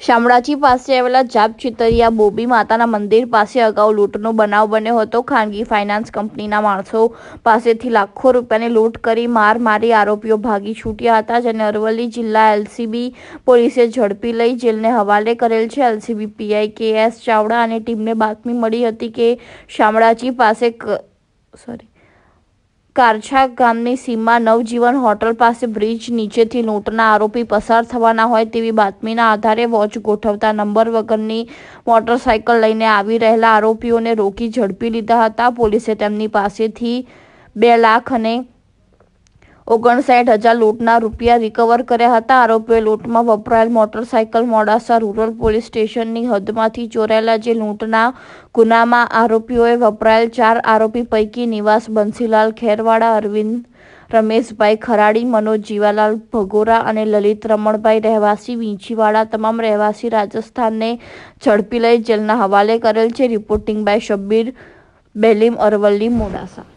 શામળાજી પાસે આવેલા જાપચિતરિયા બોબી માતાના મંદિર પાસે અગાઉ લૂંટનો બનાવ બન્યો હતો। ખાનગી ફાઇનાન્સ કંપનીના માણસો પાસેથી લાખો રૂપિયાની લૂંટ કરી મારી આરોપીઓ ભાગી છૂટ્યા હતા, જેને અરવલ્લી જિલ્લા એલસીબી પોલીસે ઝડપી લઈ જેલને હવાલે કરેલ છે। LCB PI કે.એસ. ચાવડા અને ટીમને બાતમી મળી હતી કે શામળાજી પાસે કારછા ગામની સીમમાં નવજીવન હોટલ પાસે બ્રિજ નીચેથી લૂંટના આરોપી પસાર થવાના હોય તેવી બાતમીના આધારે વોચ ગોઠવતા નંબર વગરની મોટરસાયકલ લઈને આવી રહેલા આરોપીઓને રોકી ઝડપી લીધા હતા। પોલીસે તેમની પાસેથી 2,59,000 લૂંટના રૂપિયા રિકવર કર્યા હતા। આરોપીઓએ લૂંટમાં વપરાયેલ મોટરસાયકલ મોડાસા રૂરલ પોલીસ સ્ટેશનની હદમાંથી ચોરેલા જે લૂંટના ગુનામાં આરોપીઓએ વપરાયેલ 4 આરોપી પૈકી નિવાસ બંસીલાલ ખેરવાડા, અરવિંદ રમેશભાઈ ખરાડી, મનોજ જીવાલાલ ભગોરા અને લલિત રમણભાઈ રહેવાસી વીંછીવાડા તમામ રહેવાસી રાજસ્થાનને ઝડપી લઈ જેલના હવાલે કરેલ છે। Reporting by Shabbir Belim, Aravalli, Modasa.